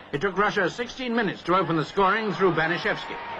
It took Russia 16 minutes to open the scoring through Banishevskiy.